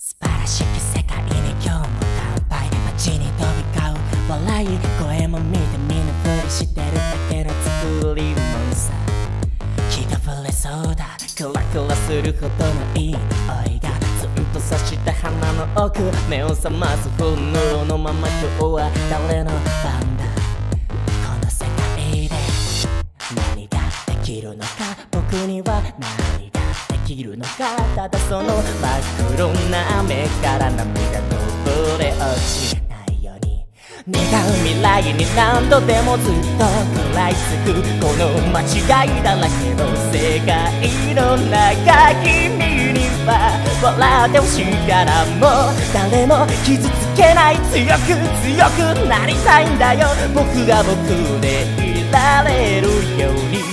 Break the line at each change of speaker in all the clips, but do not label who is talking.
素晴らしき世界に今日も乾杯。街に飛び交う笑い声も見てみんなふりしてるだけの作り物さ。気が触れそうだ、クラクラするほどのいい匂いがずっと刺した鼻の奥、目を覚ます本能のまま今日は誰の番だ。この世界で何ができるのか、僕には何ができるのか。ただその真っ黒な目から涙こぼれ落ちないように願う未来に何度でもずっと食らいつくこの間違いだらけの世界の中、君には笑ってほしいからもう誰も傷つけない、強く強くなりたいんだよ。僕が僕でいられるように。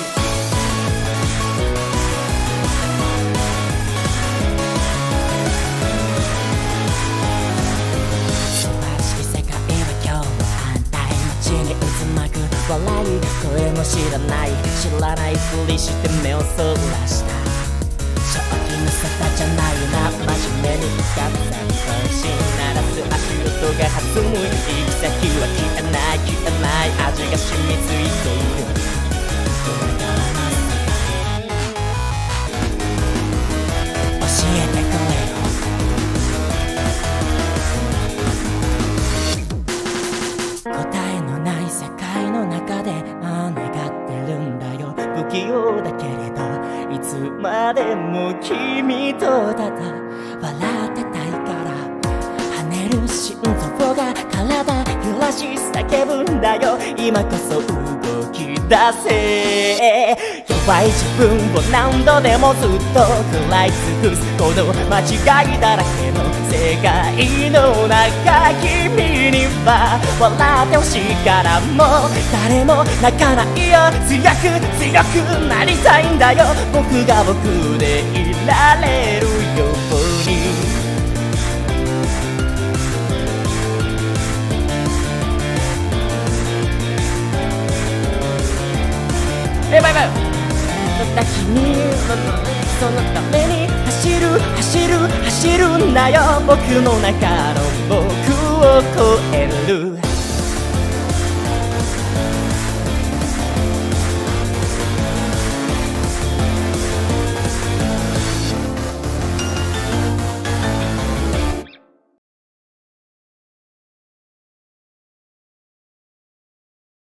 笑い声も知らないふりして目をそらした。正気の沙汰じゃないな、真面目に深くさに星鳴らす足音が弾む、行き先は消えない消えない味が染みついている。教えてくれよ答えのない世界の中で願ってるんだよ。不器用だけれどいつまでも君とただ笑ってたいから、跳ねる心臓が体揺らし叫ぶんだよ。今こそ動き出せ、弱い自分を何度でもずっと食らい尽くすこの間違いだらけの世界の中、君には笑ってほしいからもう誰も泣かないよ。強く強くなりたいんだよ。僕が僕でいられるように。バイバイ。ただ君そのために走る走る走るんだよ。僕の中の僕を超える